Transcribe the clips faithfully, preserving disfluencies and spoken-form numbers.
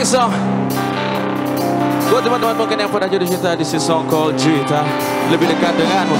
Next song. Buat teman-teman mungkin yang pernah jadi cinta di si song called Juwita, lebih dekat denganmu.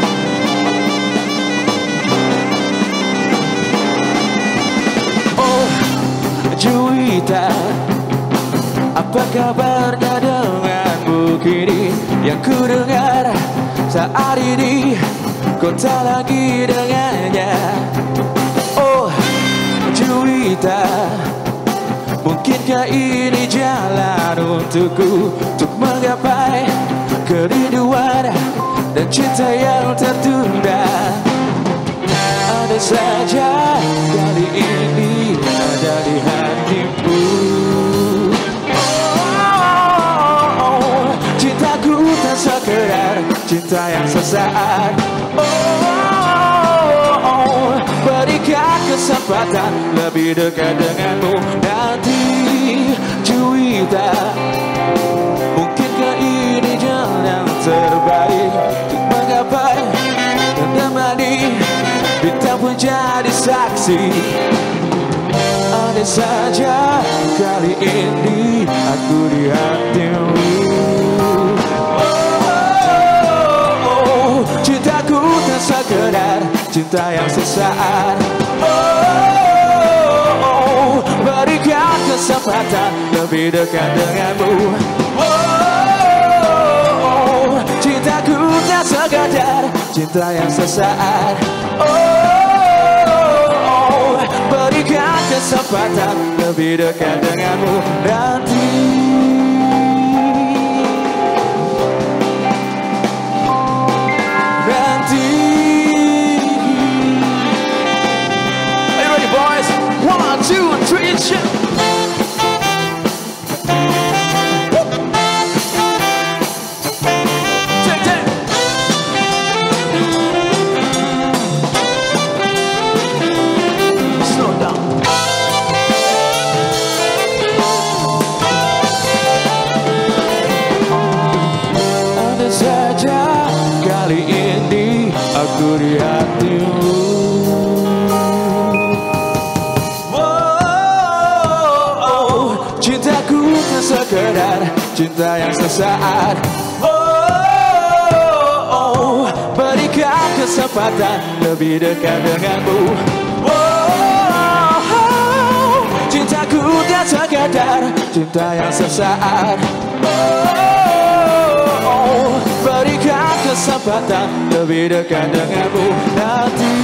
Oh Juwita, apa kabarnya denganmu kini? Yang ku dengar saat ini kau tak lagi dengannya. Oh Juwita, mungkinkah ini jalan untukku untuk menggapai kerinduan dan cinta yang tertunda? Ada saja kali ini ada di hatimu. Oh, cintaku tak sekedar cinta yang sesaat. Oh, berikan kesempatan lebih dekat denganmu nanti, Juwita. Mungkinkah ini jalan yang terbaik untuk menggapai dan menemani bintang pun jadi saksi. Ada saja kali ini aku di hatimu. Oh, cintaku tak sekedar cinta yang sesaat. Oh, berikan kesempatan lebih dekat denganmu. Oh, cintaku tak sekedar cinta yang sesaat. Oh, berikan kesempatan lebih dekat denganmu nanti. One, two, three, two. Take that. Slow down. Ada saja kali ini aku di hatimu. Cintaku tak sekedar cinta yang sesaat. Oh, oh, berikan kesempatan lebih dekat denganmu. Oh, oh, cintaku tak sekedar cinta yang sesaat. Oh, oh, berikan kesempatan lebih dekat denganmu nanti.